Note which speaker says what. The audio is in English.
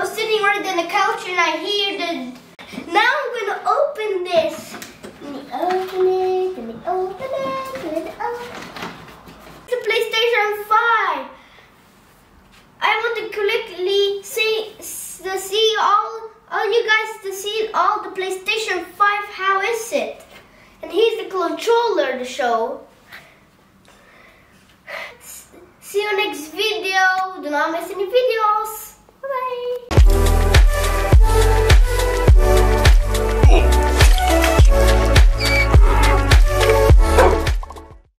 Speaker 1: was sitting right on the couch and I hear the... Now I'm gonna open this. Let me open it, let me open it, let me open it. The PlayStation 5. I want to quickly see all you guys to see all the PlayStation 5. How is it? And here's the controller to show. See you next video. Do not miss any videos. Bye bye.